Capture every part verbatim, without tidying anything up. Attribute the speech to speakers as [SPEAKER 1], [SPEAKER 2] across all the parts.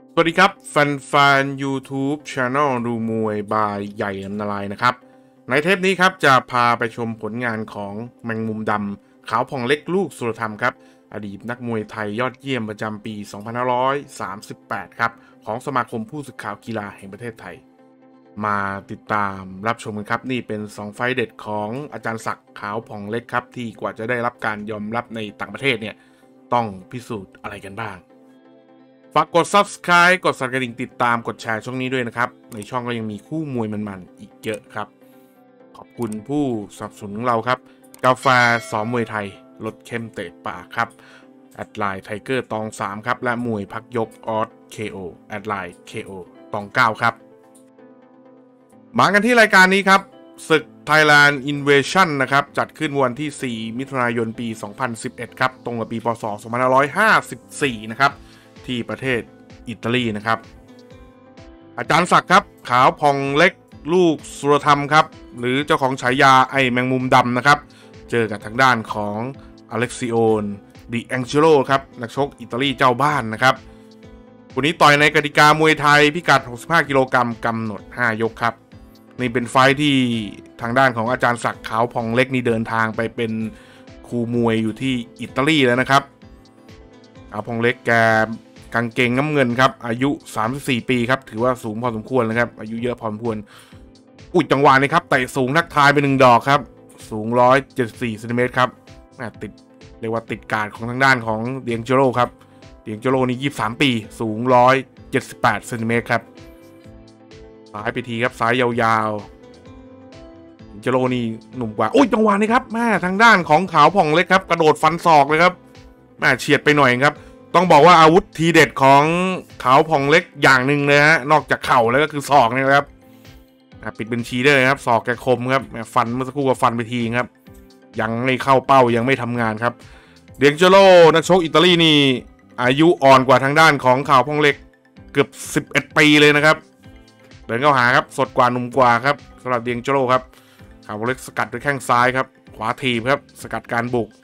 [SPEAKER 1] สวัสดีครับแฟนๆ YouTube Channel ดูมวยบายใหญ่อันตรายนะครับในเทปนี้ครับจะพาไปชมผลงานของแมงมุมดำขาวผ่องเล็กลูกสุรธรรมครับอดีตนักมวยไทยยอดเยี่ยมประจำปี สองพันห้าร้อยสามสิบแปด ครับของสมาคมผู้สื่อข่าวกีฬาแห่งประเทศไทยมาติดตามรับชมกันครับนี่เป็นสองไฟต์เด็ดของอาจารย์ศักดิ์ขาวผ่องเล็กครับที่กว่าจะได้รับการยอมรับในต่างประเทศเนี่ยต้องพิสูจน์อะไรกันบ้างฝากกด Subscribe กดสั่นกระดิ่งติดตามกดแชร์ช่องนี้ด้วยนะครับในช่องก็ยังมีคู่มวยมันๆอีกเยอะครับขอบคุณผู้สนับสนุนของเราครับกาแฟสอมมวยไทยลดเข้มเตะปากครับแอดไลน์ไทเกอร์ตองสามครับและมวยพักยกออส เค โอ แอดไลน์ เค โอ ตองเก้าครับมากันที่รายการนี้ครับศึก Thailand Invasion นะครับจัดขึ้นวันที่สี่มิถุนายนปี สองพันสิบเอ็ด ครับตรงกับปีพ.ศ. สองพันห้าร้อยห้าสิบสี่นะครับที่ประเทศอิตาลีนะครับอาจารย์ศักดิ์ครับขาวพองเล็กลูกสุรธรรมครับหรือเจ้าของฉายาไอแมงมุมดำนะครับเจอกับทางด้านของอเล็กซิโอนดิแองเจโลครับนักชกอิตาลีเจ้าบ้านนะครับวันนี้ต่อยในกติกามวยไทยพิกัดหกสิบห้ากิโลกรัมกำหนดห้ายกครับนี่เป็นไฟที่ทางด้านของอาจารย์ศักดิ์ขาวพองเล็กนี่เดินทางไปเป็นครูมวยอยู่ที่อิตาลีแล้วนะครับขาวพองเล็กแกกางเกงน้ำเงินครับอายุสามสิบสี่ปีครับถือว่าสูงพอสมควรนะครับอายุเยอะพอสมควรอุ้ยจังหวะนี้ครับเตะสูงทักทายไปหนึ่งดอกครับสูงหนึ่งร้อยเจ็ดสิบสี่เซนติเมตรครับติดเรียกว่าติดการของทางด้านของเดียงเจโรครับเดียงเจโรนี่ยี่สิบสามปีสูงหนึ่งร้อยเจ็ดสิบแปดเซนติเมตรครับซ้ายไปทีครับซ้ายยาวๆเจโรนี่หนุ่มกว่าอุ้ยจังหวะนี้ครับแม่ทางด้านของขาวผ่องเล็กครับกระโดดฟันศอกเลยครับแม่เฉียดไปหน่อยครับต้องบอกว่าอาวุธทีเด็ดของขาวผ่องเล็กอย่างหนึ่งเลยฮะนอกจากเข่าแล้วก็คือศอกนี่ครับปิดบัญชีได้เลยครับศอกแกคมครับฟันเมื่อสักครู่ก็ฟันไปทีครับยังไม่เข้าเป้ายังไม่ทำงานครับเดียงเจโรนักชกอิตาลีนี่อายุอ่อนกว่าทางด้านของขาวผ่องเล็กเกือบสิบเอ็ดปีเลยนะครับเดินเข้าหาครับสดกว่าหนุ่มกว่าครับสำหรับเดียงเจโรครับขาวผ่องเล็กสกัดด้วยแข้งซ้ายครับขวาถีบครับสกัดการบุก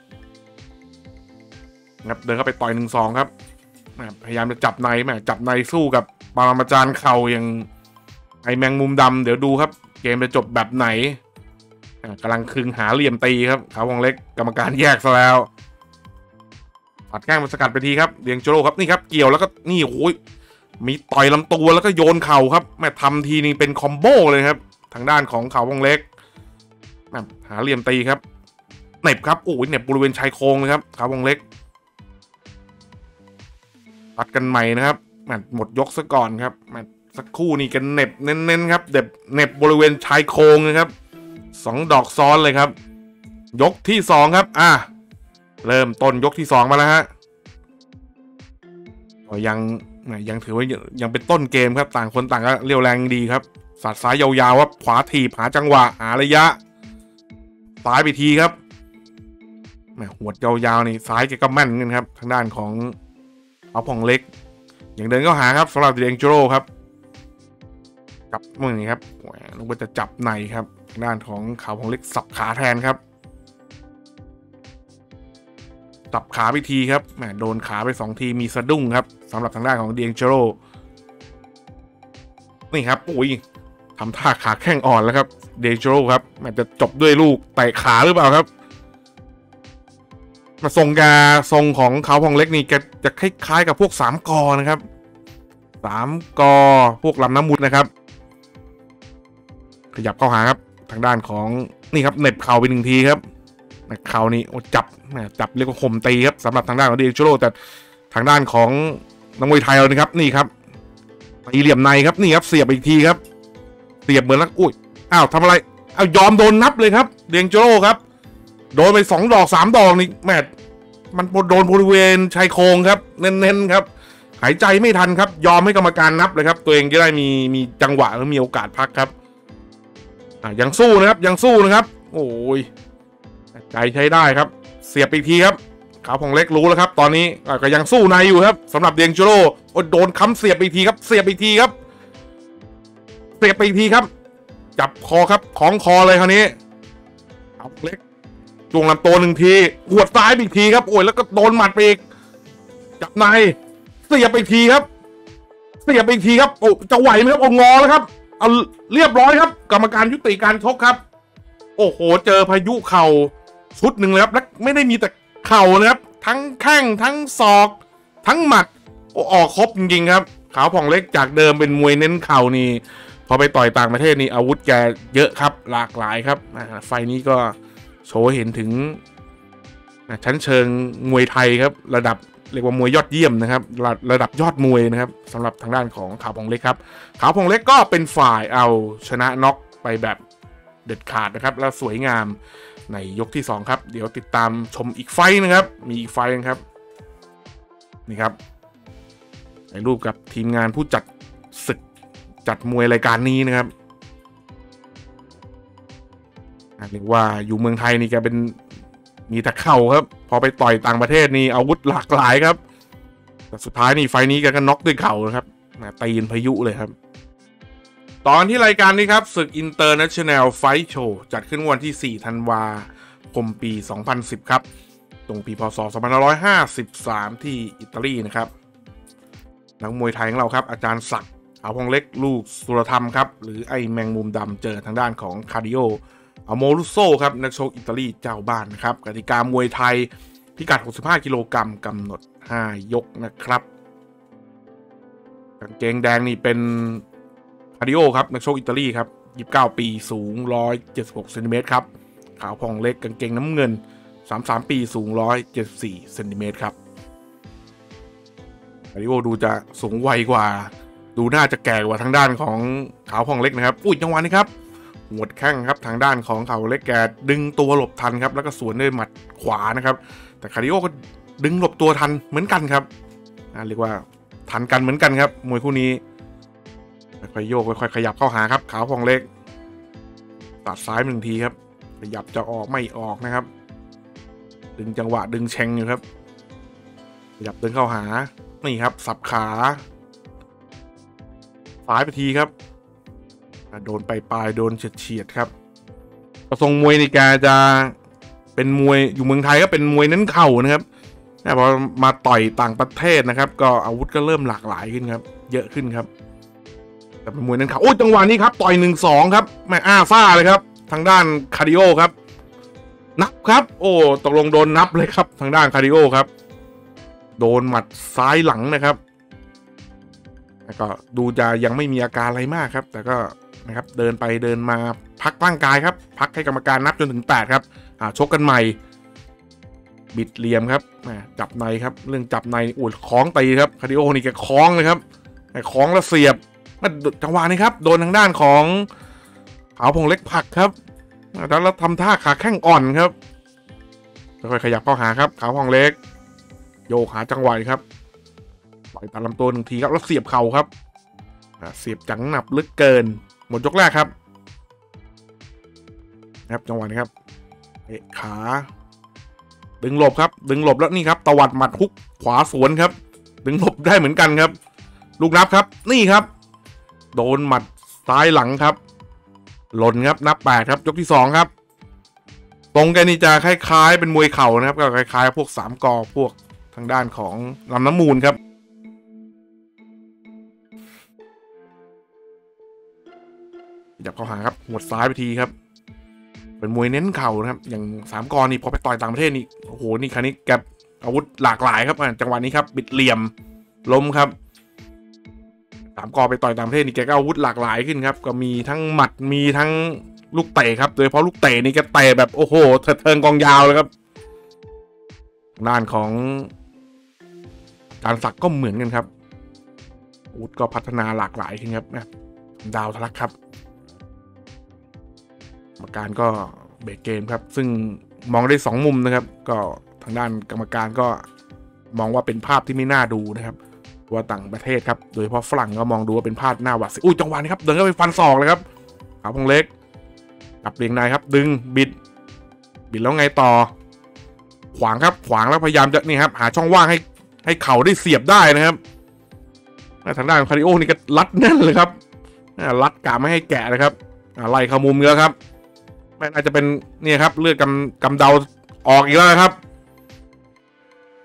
[SPEAKER 1] ครับเดินเข้าไปต่อย หนึ่งสอง ครับพยายามจะจับในแม่จับในสู้กับปรมาจารย์เข่าอย่างไอแมงมุมดำเดี๋ยวดูครับเกมจะจบแบบไหนกำลังคึงหาเหลี่ยมตีครับขาวพองเล็กกรรมการแยกซะแล้วปัดแข้งมาสกัดไปทีครับเดียงโจโร่ครับนี่ครับเกี่ยวแล้วก็นี่โอ้ยมีต่อยลำตัวแล้วก็โยนเข่าครับแม่ทำทีนึงเป็นคอมโบเลยครับทางด้านของขาวพองเล็กหาเหลี่ยมตีครับเน็บครับโอ้ยเน็บบริเวณชายโครงเลยครับขาวพองเล็กปัดกันใหม่นะครับหมดยกซะก่อนครับสักครู่นี่กันเน็บเน้นๆครับเด็บเน็บบริเวณชายโครงนะครับสองดอกซ้อนเลยครับยกที่สองครับอ่ะเริ่มต้นยกที่สองมาแล้วฮะยังยังถือว่ายังเป็นต้นเกมครับต่างคนต่างก็เรียวแรงดีครับสัดซ้ายยาวๆว่าขวาถีบหาจังหวะหาระยะซ้ายไปทีครับแหมหัวยาวๆนี่ซ้ายแกก็แม่นกันครับทางด้านของเอาผ่องเล็กอย่างเดินก็หาครับสำหรับเดียงโจโร่ครับจับมือนี่ครับนึกว่าจะจับในครับด้านของขาวผ่องเล็กสับขาแทนครับสับขาไปทีครับแหมโดนขาไปสองทีมีสะดุ้งครับสำหรับทางด้านของเดียงโจโร่นี่ครับโอ้ยทำท่าขาแข้งอ่อนแล้วครับเดียงโจโร่ครับแหมจะจบด้วยลูกเตะขาหรือเปล่าครับมาทรงกาทรงของขาวผ่องเล็กนี่แกจะคล้ายๆกับพวกสามกอนะครับสามกอพวกลำน้ำมุดนะครับขยับเข้าหาครับทางด้านของนี่ครับเน็บเข่าไปหนึ่งทีครับเข่านี่โอ้จับจับเรียกว่าข่มตีครับสำหรับทางด้านของเดียงโจโร่แต่ทางด้านของนักมวยไทยเรานี่ครับนี่ครับตีเหลี่ยมในครับนี่ครับเสียบอีกทีครับเสียบเหมือนแล้วอุ้ยอ้าวทำอะไรอ้าวยอมโดนนับเลยครับเดียงโจโร่ครับโดนไปสองดอกสามดอกนี่แม่มันโดนบริเวณชายโครงครับเน้นๆครับหายใจไม่ทันครับยอมให้กรรมการนับเลยครับตัวเองจะได้มีมีจังหวะและมีโอกาสพักครับอ่ะยังสู้นะครับยังสู้นะครับโอ้ยใจใช้ได้ครับเสียบอีกทีครับขาวผ่องเล็กรู้แล้วครับตอนนี้ก็ยังสู้ในอยู่ครับสำหรับเดียงโจโร่โดนค้ำเสียบอีกทีครับเสียบอีกทีครับเสียบอีกทีครับจับคอครับของคอเลยคราวนี้ขาวเล็กจวงลำตัวหนึ่งทีหัวซ้ายอีกทีครับโอ้ยแล้วก็โดนหมัดไปอีกจับในเสียบอีกทีครับเสียบอีกทีครับโอ้จะไหวไหมครับโอ้งอแล้วครับเอาเรียบร้อยครับกรรมการยุติการชกครับโอ้โหเจอพายุเข่าชุดหนึ่งเลยครับและไม่ได้มีแต่เข่านะครับทั้งแข้งทั้งศอกทั้งหมัดโอ้ออกครบจริงๆครับขาวผ่องเล็กจากเดิมเป็นมวยเน้นเข่านี่พอไปต่อยต่างประเทศนี่อาวุธแกเยอะครับหลากหลายครับไฟนี้ก็โชว์เห็นถึงชั้นเชิงมวยไทยครับระดับเรียกว่ามวยยอดเยี่ยมนะครับระระดับยอดมวยนะครับสำหรับทางด้านของขาวผ่องเล็กครับขาวผ่องเล็กก็เป็นฝ่ายเอาชนะน็อกไปแบบเด็ดขาดนะครับแล้วสวยงามในยกที่สองครับเดี๋ยวติดตามชมอีกไฟนะครับมีอีกไฟนะครับนี่ครับในรูปกับทีมงานผู้จัดศึกจัดมวยรายการนี้นะครับเรียกว่าอยู่เมืองไทยนี่แกเป็นมีแต่เข่าครับพอไปต่อยต่างประเทศนี่อาวุธหลากหลายครับแต่สุดท้ายนี่ไฟนี้แกก็น็อกด้วยเข่านะครับตีนพายุเลยครับตอนที่รายการนี้ครับศึก International Fight Show จัดขึ้นวันที่สี่ธันวาคมปีสองพันสิบครับตรงปีพ.ศ. สองพันห้าร้อยห้าสิบสามที่อิตาลีนะครับนักมวยไทยของเราครับอาจารย์ศักดิ์ขาวผ่องเล็กลูกสุรธรรมครับหรือไอแมงมุมดำเจอทางด้านของคาร์ดิโออโมรุโซครับนักชกอิตาลีเจ้าบ้านนะครับกติกามวยไทยพิกัดหกสิบห้ากิโลกรัมกำหนดห้ายกนะครับกางเกงแดงนี่เป็นคาร์ดิโอครับนักชกอิตาลีครับยี่สิบเก้าปีสูงหนึ่งร้อยเจ็ดสิบหกเซนติเมตรครับขาวผ่องเล็กกางเกงน้ำเงินสามสิบสามปีสูงหนึ่งร้อยเจ็ดสิบสี่เซนติเมตรครับคาร์ดิโอดูจะสูงวัยกว่าดูน่าจะแก่กว่าทางด้านของขาวผ่องเล็กนะครับอุ้ยจังหวะนี้ครับหัวแข้งครับทางด้านของเขาเล็กแกดึงตัวหลบทันครับแล้วก็สวนด้วยหมัดขวานะครับแต่คาร์ดิโอก็ดึงหลบตัวทันเหมือนกันครับเรียกว่าทันกันเหมือนกันครับมวยคู่นี้ค่อยๆโยกค่อยๆขยับเข้าหาครับขาวผ่องเล็กตัดซ้ายหนึ่งทีครับขยับจะออกไม่ออกนะครับดึงจังหวะดึงแชงอยู่ครับขยับเดินเข้าหานี่ครับสับขาซ้ายไปทีครับโดนไปปลายโดนเฉียดๆครับทรงมวยนี่แกจะเป็นมวยอยู่เมืองไทยก็เป็นมวยเน้นเข่านะครับแต่พอมาต่อยต่างประเทศนะครับก็อาวุธก็เริ่มหลากหลายขึ้นครับเยอะขึ้นครับแต่เป็นมวยเน้นเข่าโอ้จังหวะนี้ครับต่อยหนึ่งสองครับแม่อ้าซ่าเลยครับทางด้านคาร์ดิโอครับนับครับโอ้ตกลงโดนนับเลยครับทางด้านคาร์ดิโอครับโดนหมัดซ้ายหลังนะครับแล้วก็ดูจะยังไม่มีอาการอะไรมากครับแต่ก็นะครับเดินไปเดินมาพักร่างกายครับพักให้กรรมการนับจนถึงแปดครับอ่าชกกันใหม่บิดเหลี่ยมครับจับในครับเรื่องจับในอุดคล้องตีครับคาร์ดิโอนี่แกคล้องเลยครับคล้องแล้วเสียบจังหวะนี้ครับโดนทางด้านของขาวผ่องเล็กผลักครับแล้วทำท่าขาแข้งอ่อนครับค่อยๆขยับเข้าหาครับขาวผ่องเล็กโยกหาจังหวะครับปล่อยตัดลำตัวหนึ่งทีครับแล้วเสียบเข่าครับเสียบจังหนับลึกเกินหมดยกแรกครับครับจังหวะนี้ครับเอะขาดึงหลบครับดึงหลบแล้วนี่ครับตวัดหมัดฮุกขวาสวนครับดึงหลบได้เหมือนกันครับลูกนับครับนี่ครับโดนหมัดซ้ายหลังครับหล่นครับนับแปดครับยกที่สองครับตรงกันนี่จะคล้ายๆเป็นมวยเข่านะครับก็คล้ายๆพวกสามกอพวกทางด้านของลำน้ำมูลครับจับเข้าหาครับหัวซ้ายไปทีครับเป็นมวยเน้นเข่านะครับอย่างสามกอนี่พอไปต่อยต่างประเทศนี่โอ้โหนี่ครั้นี้แกอาวุธหลากหลายครับจังหวะนี้ครับบิดเหลี่ยมล้มครับสามกอไปต่อยต่างประเทศนี่แกก็อาวุธหลากหลายขึ้นครับก็มีทั้งหมัดมีทั้งลูกเตะครับโดยเฉพาะลูกเตะนี่แกเตะแบบโอ้โหเถิดเทิงกองยาวเลยครับด้านของการสักก็เหมือนกันครับอาวุธก็พัฒนาหลากหลายขึ้นครับนะดาวทะลักครับกรรมการก็เบรกเกมครับซึ่งมองได้สองมุมนะครับก็ทางด้านกรรมการก็มองว่าเป็นภาพที่ไม่น่าดูนะครับว่าต่างประเทศครับโดยเฉพาะฝรั่งก็มองดูว่าเป็นภาพหน้าหวาดเสียวอุ้ยจังหวะนี้ครับเดินเข้าไปฟันศอกเลยครับขาวผ่องเล็กจับเรียงในครับดึงบิดบิดแล้วไงต่อขวางครับขวางแล้วพยายามจะนี่ครับหาช่องว่างให้ให้เข่าได้เสียบได้นะครับทางด้านคาร์ดิโอนี่ก็รัดแน่นเลยครับรัดกะไม่ให้แกะเลยครับไล่เข้ามุมเยอะครับไม่น่าจะเป็นนี่ครับเลือดกำกำเดาออกอีกแล้วครับ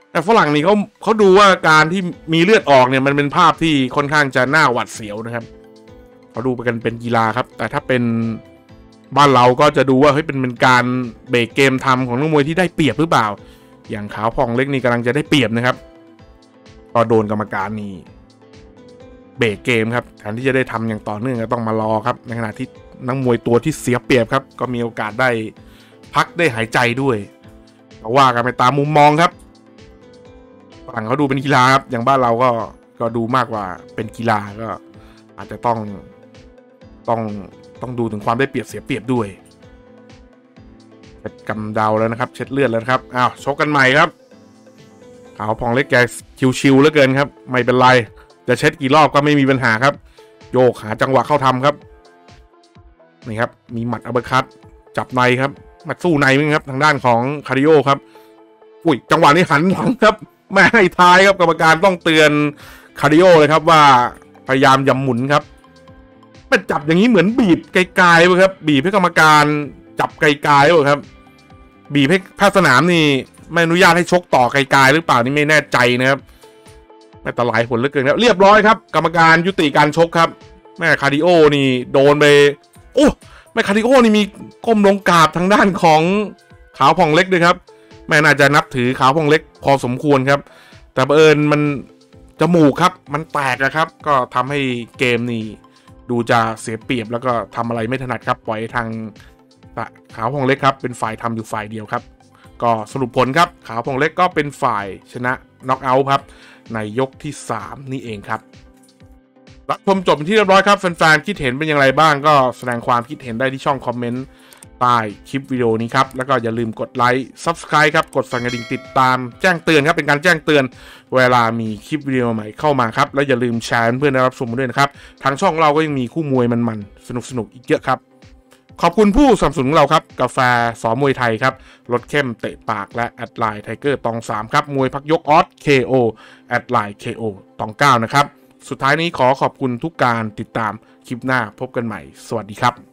[SPEAKER 1] แต่ฝรั่งนี่เขาเขาดูว่าการที่มีเลือดออกเนี่ยมันเป็นภาพที่ค่อนข้างจะน่าหวาดเสียวนะครับเขาดูไปกันเป็นกีฬาครับแต่ถ้าเป็นบ้านเราก็จะดูว่าเฮ้ยเป็นเป็นการเบรกเกมทำของนักมวยที่ได้เปรียบหรือเปล่าอย่างขาวพองเล็กนี่กำลังจะได้เปรียบนะครับก็โดนกรรมการนี่เบรกเกมครับแทนที่จะได้ทำอย่างต่อเนื่องก็ต้องมารอครับในขณะที่นักมวยตัวที่เสียเปรียบครับก็มีโอกาสได้พักได้หายใจด้วยว่ากันไปตามมุมมองครับฝั่งเขาดูเป็นกีฬาครับอย่างบ้านเราก็ก็ดูมากกว่าเป็นกีฬาก็อาจจะต้องต้องต้องดูถึงความได้เปรียบเสียเปรียบด้วยเช็ดกำเดาแล้วนะครับเช็ดเลือดแล้วครับอ้าวชกกันใหม่ครับขาวพองเล็กแกชิวๆเหลือเกินครับไม่เป็นไรจะเช็ดกี่รอบก็ไม่มีปัญหาครับโยกหาจังหวะเข้าทำครับนี่ครับมีหมัดอัปเปอร์คัตจับในครับมาสู้ในมั้งครับทางด้านของคาริโอครับอุ้ยจังหวะนี้หันหลังครับไม่ให้ท้ายครับกรรมการต้องเตือนคาริโอเลยครับว่าพยายามอย่าหมุนครับเป็นจับอย่างนี้เหมือนบีบไกลๆเลยครับบีบให้กรรมการจับไกลๆเลยครับบีบให้แพทย์สนามนี่ไม่อนุญาตให้ชกต่อไกลๆหรือเปล่านี่ไม่แน่ใจนะครับไม่ตลายผลเหลือเกินครับเรียบร้อยครับกรรมการยุติการชกครับแม่คาริโอนี่โดนไปโอ้แม่คาริโอนี่มีก้มลงกราบทางด้านของขาวพองเล็กด้วยครับแม่น่าจะนับถือขาวพองเล็กพอสมควรครับแต่บังเอิญมันจมูกครับมันแตกนะครับก็ทำให้เกมนี่ดูจะเสียเปรียบแล้วก็ทำอะไรไม่ถนัดครับปล่อยทางขาวพองเล็กครับเป็นฝ่ายทำอยู่ฝ่ายเดียวครับก็สรุปผลครับขาวพองเล็กก็เป็นฝ่ายชนะน็อกเอาท์ครับในยกที่สามนี่เองครับรับชมจบเป็นที่เรียบร้อยครับแฟนๆคิดเห็นเป็นอย่างไรบ้างก็แสดงความคิดเห็นได้ที่ช่องคอมเมนต์ใต้คลิปวิดีโอนี้ครับแล้วก็อย่าลืมกดไลค์ ซับสไครบ์ ครับกดสั่นกระดิ่งติดตามแจ้งเตือนครับเป็นการแจ้งเตือนเวลามีคลิปวิดีโอใหม่เข้ามาครับแล้วอย่าลืมแชร์เพื่อนได้รับชมด้วยนะครับทางช่องเราก็ยังมีคู่มวยมันๆสนุกๆอีกเยอะครับขอบคุณผู้สนับสนุนของเราครับกาแฟสอมวยไทยครับรสเข้มเตะปากและแอดไลน์ไทเกอร์ตองสามครับมวยพักยกออส เค โอ แอดไลน์ เค โอ ตองเก้านะครับสุดท้ายนี้ขอขอบคุณทุกการติดตามคลิปหน้าพบกันใหม่สวัสดีครับ